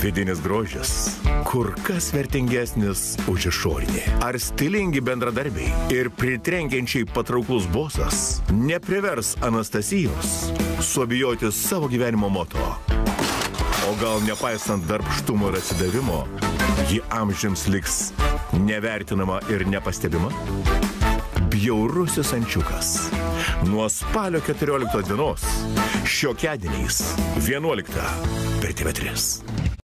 Vidinis grožis kur kas vertingesnis už išorinį. Ar stilingi bendradarbiai ir pritrenkiančiai patrauklus bosas neprivers Anastasijos suabejoti savo gyvenimo moto? O gal nepaisant darbštumo ir atsidavimo, ji amžiams liks nevertinama ir nepastebima? Bjaurusis ančiukas. Nuo spalio 14 dienos šiokiadieniais 11 per TV3.